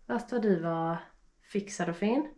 Fast vad du var fixad och fin.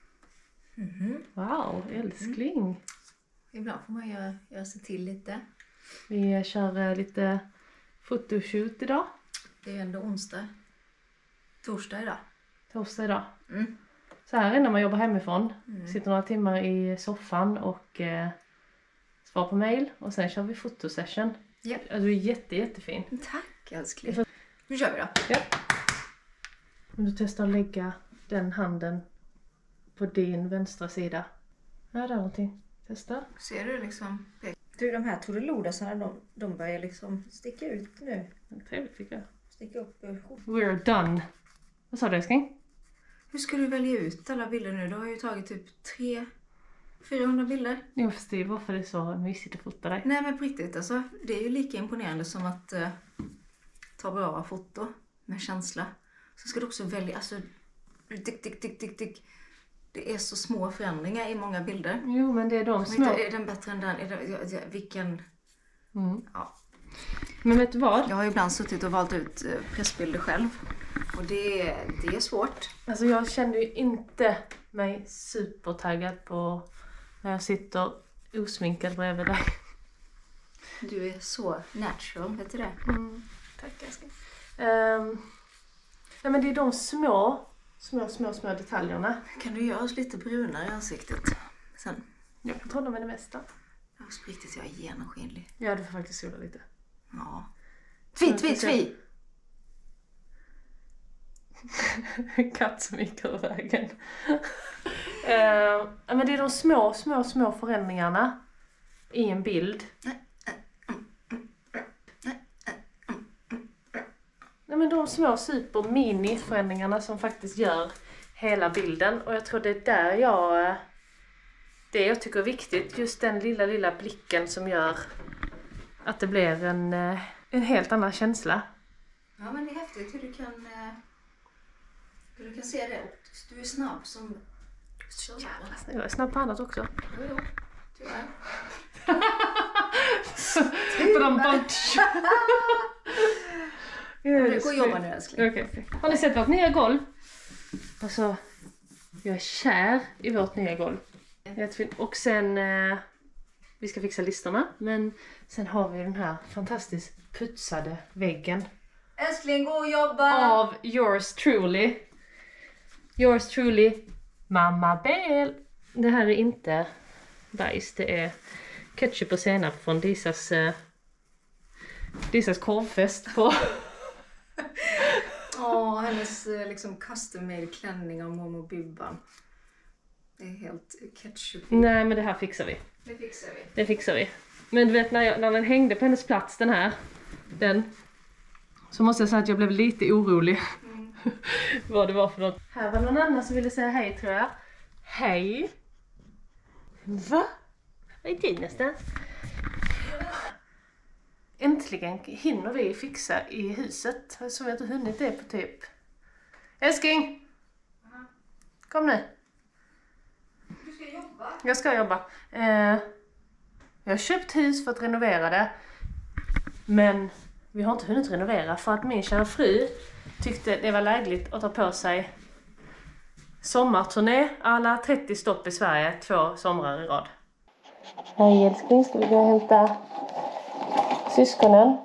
Wow, älskling. Ibland får man göra sig till lite. Vi kör lite fotoshoot idag. Det är ändå onsdag. Torsdag idag. Torsdag idag. Så här innan man jobbar hemifrån. Sitter några timmar i soffan och svarar på mail. Och sen kör vi fotosession. Ja. Du är jättefin. Tack älskling. Nu kör vi då. Ja. Om du testar att lägga den handen på din vänstra sida. Ja, där är någonting. Testa. Ser du liksom? Du, de här torelodasarna, de börjar liksom sticka ut nu. Trevligt tycker jag. Sticka upp. We're done. Vad sa du älskling? Hur ska du välja ut alla bilder nu? Du har ju tagit typ 400 bilder. Jag förstår varför det är så mysigt att fota dig. Nej men på riktigt alltså. Det är ju lika imponerande som att ta bra foto med känsla. Så ska du också välja, alltså tick. Det är så små förändringar i många bilder. Jo men det är de små. Är den bättre än den? Vilken? Ja. Men vet du vad? Jag har ju ibland suttit och valt ut pressbilder själv. Och det är svårt. Alltså jag kände ju inte mig supertaggad på när jag sitter osminkad bredvid dig. Du är så natural, vet du det? Tack älskling. Nej men det är de små detaljerna. Kan du göra oss lite brunare i ansiktet sen? Jag kan trolla med det mesta. Jag har riktigt, jag är genomskinlig. Ja, du får faktiskt sola lite. Ja. Tvi! Katt som gick över vägen. Men det är de små förändringarna i en bild. Nej men de små super-mini förändringarna som faktiskt gör hela bilden. Och jag tror det är där jag tycker är viktigt. Just den lilla blicken som gör att det blir en helt annan känsla. Ja men det är häftigt hur du kan se det. Du är snabb som... Jag är snabb på annat också. Jo, tyvärr. Gå och jobba nu älskling. Okay. Har ni sett vårt nya golv? Alltså, jag är kär i vårt nya golv. Och sen, vi ska fixa listorna. Men sen har vi den här fantastiskt putsade väggen. Älskling, gå och jobba! Av yours truly. Yours truly, Mamma Bell. Det här är inte bajs, det är ketchup och senap från Disas korvfest på... Hennes liksom custom made klänning av Momo Bibban. Det är helt ketchup. Nej men det här fixar vi. Det fixar vi. Men du vet när den hängde på hennes plats den så måste jag säga att jag blev lite orolig. Vad det var för något. Här var någon annan som ville säga hej tror jag. Hej. Va? Vad är det någonstans? Äntligen hinner vi fixa i huset. Som jag inte hunnit det på typ. Älskling! Kom nu. Du ska jobba? Jag ska jobba. Jag har köpt hus för att renovera det. Men vi har inte hunnit renovera för att min kära fru tyckte det var lägligt att ta på sig sommarturné alla 30 stopp i Sverige 2 somrar i rad. Hej älskling, ska vi gå och hämta syskonen?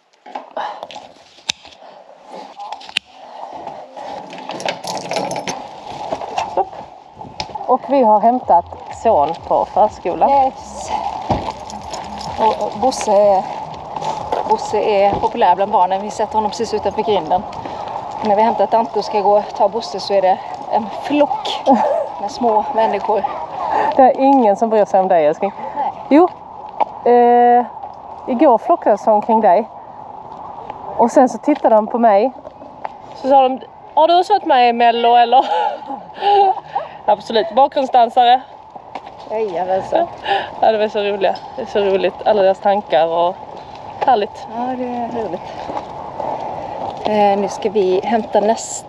Stopp. Och vi har hämtat son på förskolan. Yes! Och Bosse är populär bland barnen. Vi sätter honom precis utanför grinden. När vi hämtar Ante och ska gå och ta Bosse så är det en flock med små människor. Det är ingen som bryr sig om dig älskling. Nej. Jo, igår flockades de kring dig. Och sen så tittade de på mig. Så sa de, har du sett mig i Mello eller? Absolut, bakgrundsdansare. Jajamensan. Ja, det var så roliga. Det är så roligt, alla deras tankar och härligt. Ja, det är roligt. Nu ska vi hämta nästa.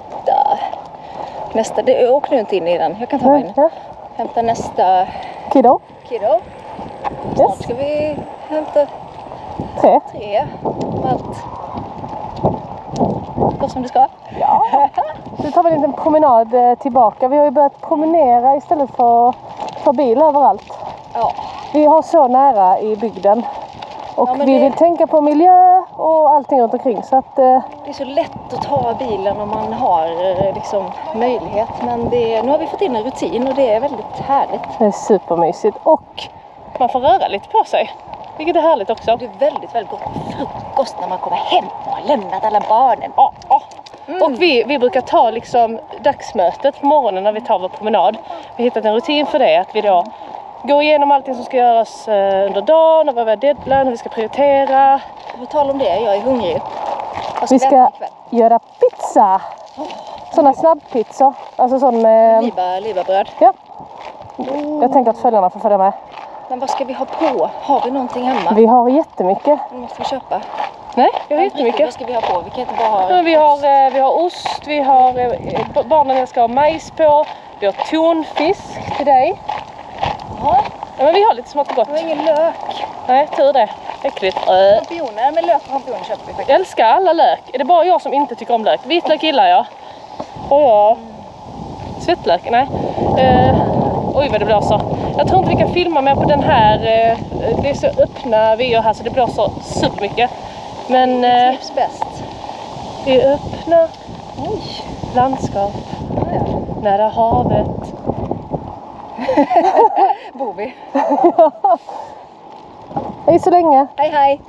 Åk nu inte in i den. Jag kan ta mig in. Hämta nästa Kiddo. Snart ska vi hämta 3. Om allt går som det ska. Ja. Nu tar vi en liten promenad tillbaka. Vi har ju börjat promenera istället för att ta bil överallt. Ja. Vi har så nära i bygden. Och Ja, vi vill tänka på miljö och allting runt omkring. Så att, det är så lätt att ta bilen om man har liksom möjlighet. Men nu har vi fått in en rutin och det är väldigt härligt. det är supermysigt. Och man får röra lite på sig. Vilket är härligt också. Det är väldigt, väldigt gott frukost när man kommer hem och har lämnat alla barnen. Och vi brukar ta liksom dagsmötet på morgonen när vi tar vår promenad. Vi har hittat en rutin för det. Att vi då går igenom allting som ska göras under dagen. Och vad vi har deadline, hur vi ska prioritera. På tal om det, jag är hungrig. Vi ska göra pizza. Sådana snabbpizzor. Alltså sån med... Libabröd. Ja. Jag tänker att följarna får följa med. Men vad ska vi ha på? Har vi någonting hemma? Vi har jättemycket. Nu måste vi köpa. Nej, vi har jättemycket. Vad ska vi ha på? Vi kan inte bara ha... Men vi har ost, vi har... Barnen ska ha majs på. Vi har tonfisk till dig. Ja. Ja, men vi har lite smått och gott. Vi har ingen lök. Nej, tur det. Äckligt. Champinjoner, men lök och champinjoner köper vi faktiskt. Jag älskar alla lök. Är det bara jag som inte tycker om lök? Vitlök gillar jag. Och jag... Svettlök? Nej. Oj vad det blåser. Jag tror inte vi kan filma mer på den här. Det är så öppna videor här så det blåser supermycket. Men det trivs bäst. det är öppna landskap. Nära havet. Bor vi. Hej så länge. Hej hej.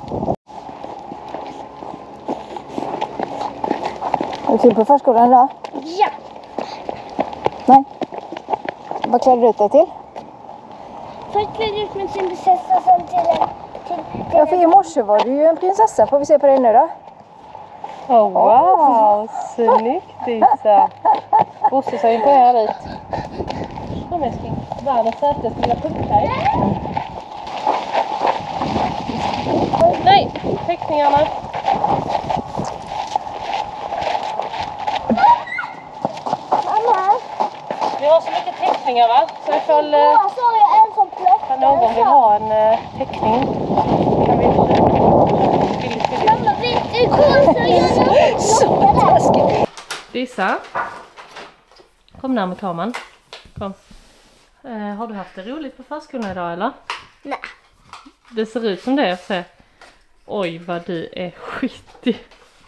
Är du till på förskolan idag? Ja. Nej. Vad klädde du ut dig till? Först klädde ut mig till en prinsessa, sen till en... Ja, för i morse var du ju en prinsessa. Får vi se på dig nu då? Oh, wow, snyggt Isa. Bosse ser imponerad ut. Kom älskling, världens sötaste lilla pucktej. Nej, teckningarna. Mamma! Vi har så mycket teckningar va? Så ifall Jag såg en som plockade. någon vill ha en teckning kan vi Mamma, vi går så jag plockade. Lisa, kom närmare kameran. Kom. Har du haft det roligt på förskolan idag eller? Nej. Det ser ut som det jag ser. Oj vad du är skitig.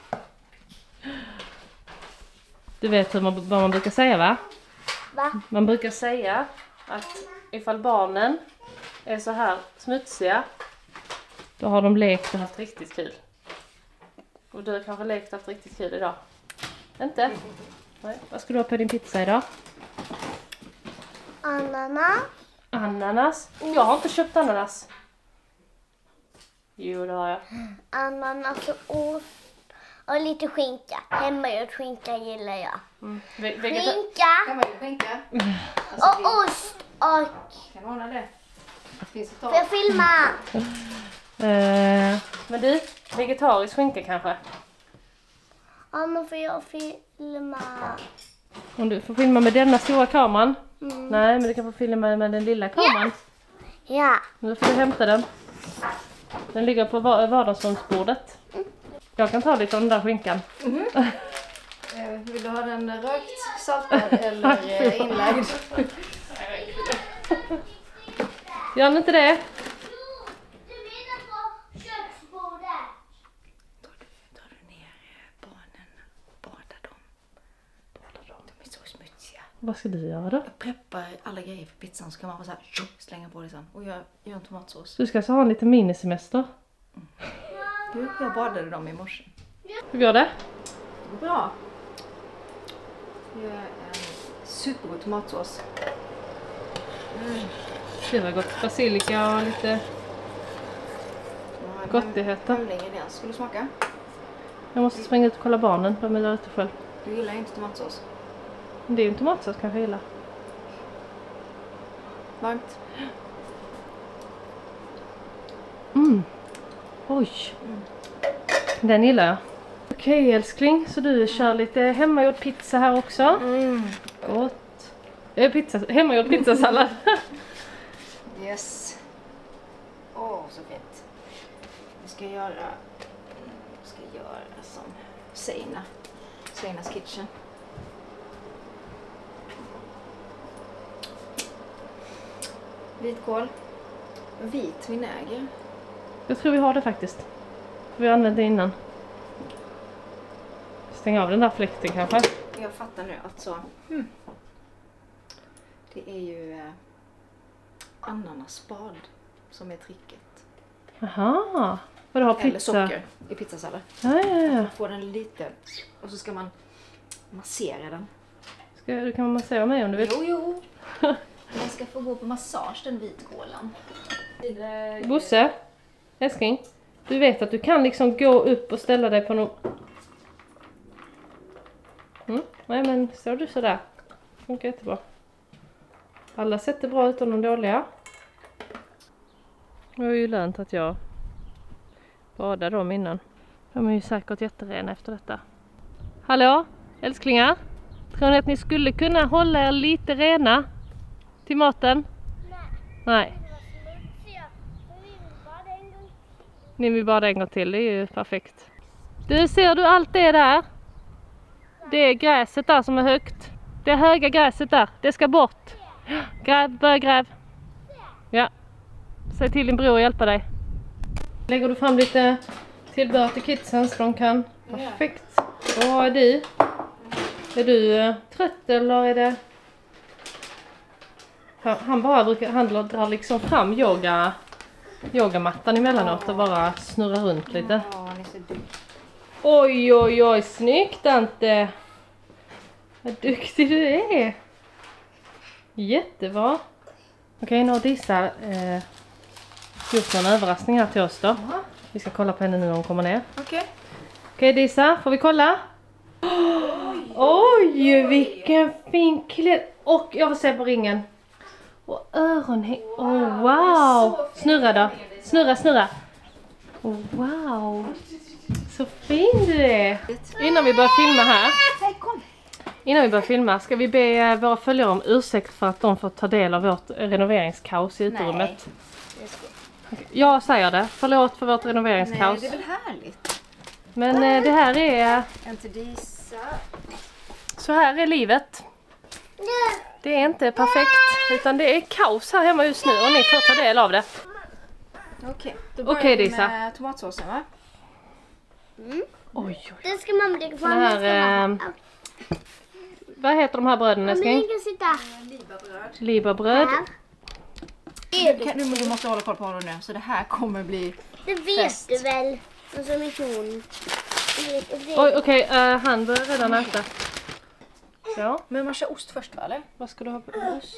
Du vet vad man brukar säga va? Va? Man brukar säga att ifall barnen är så här smutsiga då har de lekt och haft riktigt kul. Och du har kanske lekt och haft riktigt kul idag. Inte? Nej. Vad ska du ha på din pizza idag? Ananas. Ananas? Jag har inte köpt ananas. Jo det har jag. Ananas och ost. Och lite skinka. Hemmagjord skinka gillar jag. Skinka. Och ost och... Kan du ordna det? Får jag filma? Men du, vegetarisk skinka kanske? Ja, men får jag filma? Om du får filma med denna stora kameran? Nej, men du kan få filma med den lilla kameran. Ja. Nu får du hämta den. Den ligger på vardagsrumsbordet. Jag kan ta lite av den där skinkan. Vill du ha den rökt, saltad eller inlagd? Gör inte det? Du menar på köksbordet? Tar du ner barnen och badar dem? De är så smutsiga. Vad ska du göra då? Jag preppar alla grejer för pizzan så kan man bara så här, slänga på det sen. Och gör en tomatsås. Du ska alltså ha en liten minisemester. Jag badade dem i morse. Hur går det? Det går bra. Jag gör en supergod tomatsås. Det var gott. Basilika och lite gottigheter. Ska du smaka? Jag måste springa ut och kolla barnen. De är där ute själv. Du gillar inte tomatsås? Det är ju en tomatsås kanske jag gillar. Varmt. Oj. Den gillar jag. Okej älskling, så du kör lite hemmagjord pizza här också. Gott. Hemmagjord pizzasallad. Yes. Så fint. Vi ska göra som Seina Seinas kitchen. Vitkål. Vit vinäger. Jag tror vi har det faktiskt. Vi har använt det innan. Stäng av den där fläkten kanske. Jag fattar nu alltså. Det är ju ananasspad som är tricket. Aha. Vad du har Eller pizza? socker i pizzasallad. Ja. Man får den lite och så ska man massera den. Du kan massera mig om du vill. Jo. Den ska få gå på massage, den vitkålen. Bosse, älskling. Du vet att du kan liksom gå upp och ställa dig på någon... Nej men står du sådär. Funkar jättebra. Alla sätter bra utan de dåliga. Jag har ju lärt att jag badade dem innan. De är ju säkert jätterena efter detta. Hallå, älsklingar? Tror ni att ni skulle kunna hålla er lite rena till maten? Nej. Ni vill bada en gång till, det är ju perfekt. Du, ser du allt det där? Det är gräset där som är högt. Det höga gräset där, det ska bort. Börja gräv. Ja. Säg till din bror att hjälpa dig. Lägger du fram lite tillbehör till kidsen så de kan. Perfekt. Vad är du? Är du trött eller är det... Han drar liksom fram yogamattan emellanåt och bara snurrar runt lite. Oj, snyggt Ante. Vad duktig du är. Jättebra. Okej, nu har Disa gjort någon överraskning här till oss då. Vi ska kolla på henne nu när hon kommer ner. Okej, Disa, får vi kolla? Oj, vilken fin klädd. Och jag får se på ringen. Och öronhäng. Wow. Snurra då. Snurra. Wow. Så fin du är. Innan vi börjar filma här. Ska vi be våra följare om ursäkt för att de får ta del av vårt renoveringskaos i utrymmet? Jag säger det. Förlåt för vårt renoveringskaos. Nej, det är väl härligt. Men det här är... Inte Disa. Så här är livet. Det är inte perfekt, utan det är kaos här hemma just nu och ni får ta del av det. Då börjar vi Disa. med tomatsåsen, va? Oj. Det ska mamma lägga fram. Vad heter de här bröden, älskling? Libabröd. Du måste hålla koll på honom nu, så det här kommer bli det vet fest. Du väl? Och så mitt hon. Oj, okej, han börjar redan äta. Så. Men man kör ost först, va, eller? Vad ska du ha på ost?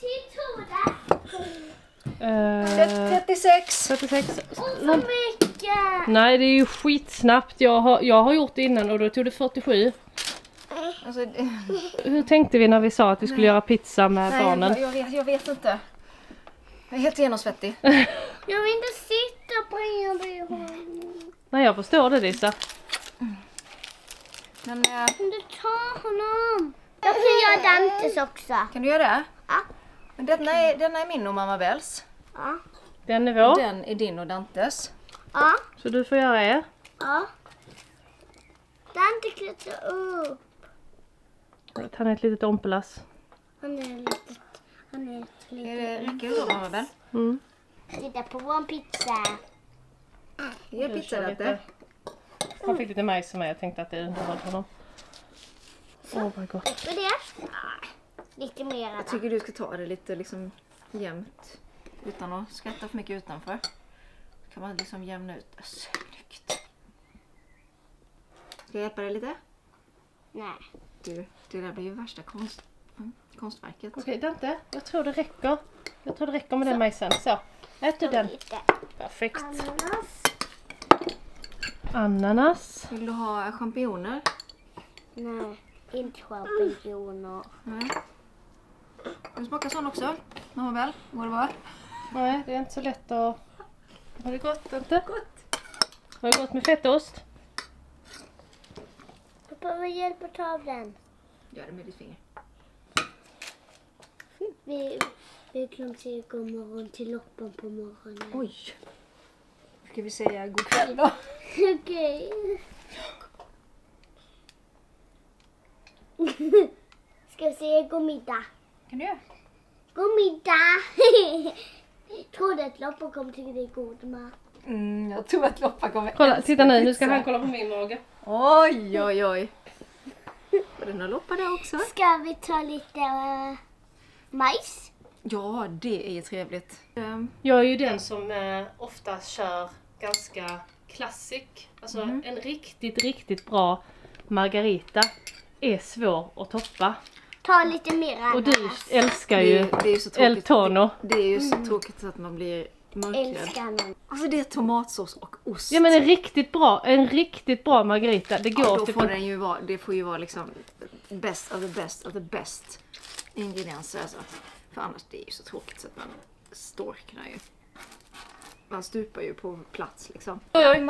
36. Och så mycket. Nej, det är ju skitsnabbt. Jag har gjort det innan och då tog det 47. Alltså, Hur tänkte vi när vi sa att vi skulle göra pizza med barnen? Jag vet inte. Jag är helt genomsvettig. Jag vill inte sitta på en. Nej, jag förstår det, Disa. Men du tar honom. Jag kan göra Dantes också. Kan du göra det? Ja. Men denna är min och mamma Bells. Ja. Den är vår. Den är din och Dantes. Ja. Så du får göra er. Ja. Dante klättrar upp. Han är ett litet ompelas. Han är litet. Räcker det så, mamma Bell? Titta på vår pizza. Ge pizza lite. Han fick lite majs som jag tänkte att det underhöll honom. Vad gott. Räcker det? Lite mer. Jag tycker du ska ta det lite liksom jämnt. Utan att skratta för mycket utanför. Kan man liksom jämna ut det. Snyggt. Ska jag hjälpa dig lite? Nej. Du, det där blir ju värsta konstverket. Okej, Dante. Jag tror det räcker. Jag tror det räcker med den majsen. Så, ät du den. Perfekt. Ananas. Vill du ha champinjoner? Nej, inte champinjoner. Nej. Kan du smaka sån också? Mamma Bell, går det bra? Nej, det är inte så lätt att... Har det gått, Dante? Gott. Har det gått med fettost? Pappa vill hjälpa att ta av den. Gör det med ditt finger. Vi glömde säga god morgon till Loppen på morgonen. Oj. Ska vi säga god kväll då? Okej. Ska vi se, god middag. Kan du göra? God middag. Tror du att Loppa kommer tycka det är god mat? Jag tror att Loppa kommer Kolla, titta nu ska han kolla på min mage. Oj. Var det någon Loppa där också? Ska vi ta lite majs? Ja, det är ju trevligt. Jag är ju den som ofta kör ganska klassik. Alltså en riktigt bra margarita är svår att toppa. Ta lite mer. Och du älskar ju det är så tråkigt. El Tono. Det är ju så tråkigt att man blir mörkrädd. Älskar den. Alltså det är tomatsås och ost. Ja men en riktigt bra margarita. Det går då till får den ju vara, det får ju vara liksom best of the best ingredienser alltså. För annars det är ju så tråkigt så att man storknar ju. Man stupar ju på plats liksom. Oj.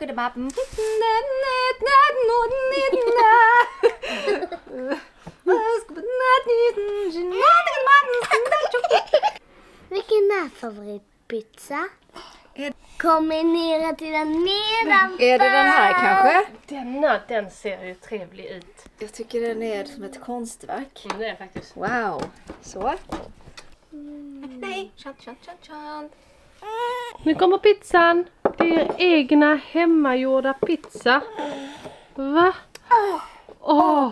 Vilken är favoritpizza? Kombinera till den nedanför. Är det den här kanske? Den ser ju trevlig ut. Jag tycker den är som ett konstverk. Det är faktiskt. Wow. Så. Nej, chant. Nu kommer pizzan. Det är egna hemmagjorda pizza. Va? Åh.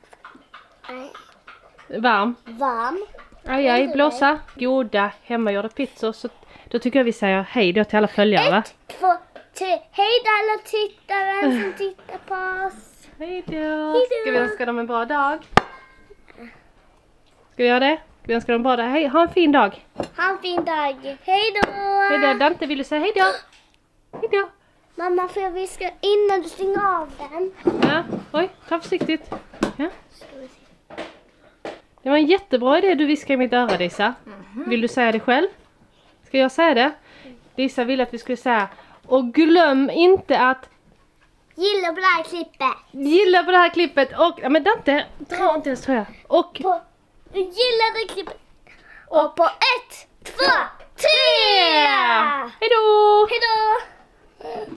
Varm. Varm. Aj, blåsa. Goda hemmagjorda pizzor. Så då tycker jag vi säger hej då till alla följare. 1, 2, 3. Hej då alla tittare som tittar på oss. Hej då. Ska vi önska dem en bra dag? Ska vi göra det? Ska vi önska dem en bra dag? Hej, ha en fin dag. Ha en fin dag. Hej då. Hej då. Dante, vill du säga hej då? Hej då. Mamma, får jag viska innan du stänger av den? Ja, oj, ta försiktigt. Ja. Det var en jättebra idé du viskade i mitt öra, Disa. Vill du säga det själv? Ska jag säga det? Disa ville att vi skulle säga, och glöm inte att Gilla på det här klippet. gilla på det här klippet och, ja men Dante, dra inte ens tröja. Och Gilla det klippet. Och på 1, 2, 3. hej då! Hej då.